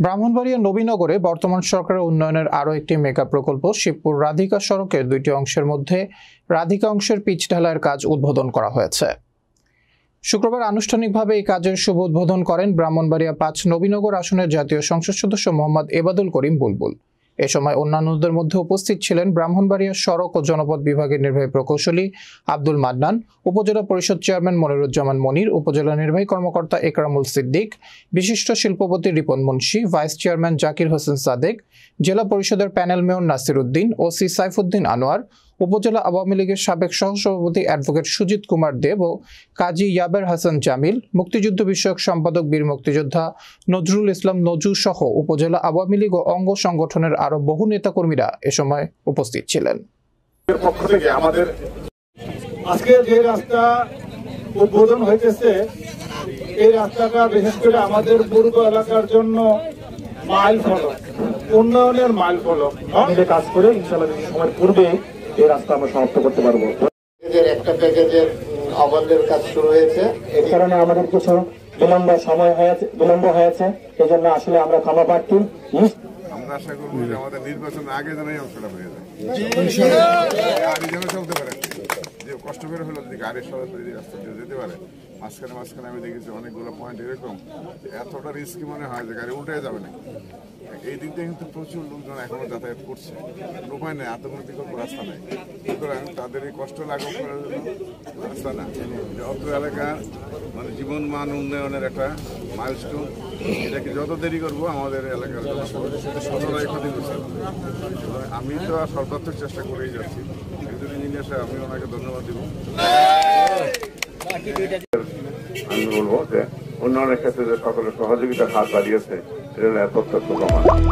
ব্রাহ্মণবাড়িয়া নবীনগরে বর্তমান সরকারের উন্নয়নের আরও একটি মেগা প্রকল্প শিবপুর রাধিকা সড়কের দুইটি অংশের মধ্যে রাধিকা অংশের পিচ ঢালাইয়ের কাজ উদ্বোধন করা হয়েছে। শুক্রবার আনুষ্ঠানিকভাবে এই কাজের শুভ উদ্বোধন করেন ব্রাহ্মণবাড়িয়া ৫ নবীনগর আসনের জাতীয় সংসদ সদস্য মোহাম্মদ এবাদুল করিম বুলবুল। এ সময় অন্যান্যদের মধ্যে উপস্থিত ছিলেন ব্রাহ্মণবাড়িয়া সড়ক ও জনপথ বিভাগের নির্বাহী প্রকৌশলী আব্দুল মান্নান, উপজেলা পরিষদ চেয়ারম্যান মনিরুজ্জামান মনির, উপজেলা নির্বাহী কর্মকর্তা একরামুল সিদ্দিক, বিশিষ্ট শিল্পপতি রিপন মুন্সি, ভাইস চেয়ারম্যান জাকির হোসেন সাদেক, জেলা পরিষদের panel mayor Nasir Uddin, OC Saifuddin Anwar, উপজেলা আওয়ামী লীগের সাবেক সহসভাপতি অ্যাডভোকেট সুজিত কুমার দেব ও কাজী ইয়াবের হাসান জামিল, মুক্তিযুদ্ধ বিষয়ক সম্পাদক বীর মুক্তিযোদ্ধা নজরুল ইসলাম নজু সহ উপজেলা আওয়ামী লীগ ও অঙ্গ সংগঠনের আরো বহু নেতাকর্মীরা এ সময় উপস্থিত ছিলেন। আমাদের আজকে যে রাস্তা উদ্বোধন হয়েছে এই রাস্তাটা বিশেষ করে আমাদের পূর্ব এলাকার জন্য মাইল ফলক, উন্নয়নের মাইল ফলক। কাজ করে ইনশাআল্লাহ সময়ের পূর্বে এই রাস্তা আমরা সমাপ্ত করতে পারবো। একটা প্যাকেজের অবন্ধের কাজ শুরু হয়েছে, এই কারণে আমাদের কিছু বিলম্ব হয়েছে, এই জন্য আসলে আমরা ক্ষমা প্রার্থী। আমরা আশা করবো যে আমাদের নির্বাচন আগে যেন এই অংশটা হয়ে যায়, গাড়ি যেন চলতে পারে, যে কষ্ট করে হলো যদি গাড়ির সরাসরি রাস্তা দিয়ে যেতে পারে। মাঝখানে আমি দেখেছি অনেকগুলো পয়েন্ট এরকম এতটা রিস্কি মনে হয় যে গাড়ি উল্টে যাবে না। এই দিক দিয়ে কিন্তু প্রচুর লোকজন এখনো যাতায়াত করছে, উপায় নেই, আত্মঘাতী কোনো রাস্তা নেই। সুতরাং তাদের এই কষ্ট লাঘব করার জন্য রাস্তা না, অত্র এলাকার মানে জীবন মান উন্নয়নের একটা মাইলস্টোন। এটাকে যত দেরি করবো আমাদের এলাকার সততাই ক্ষতি করছে। আমি তো সর্বাত্মক চেষ্টা করেই যাচ্ছি। একজন ইঞ্জিনিয়ার সাহেব, আমি ওনাকে ধন্যবাদ দিব। আমি বলবো যে উন্নয়নের ক্ষেত্রে যে সকলের সহযোগিতার হাত বাড়িয়েছে সেটা প্রত্যক্ষ প্রমাণ।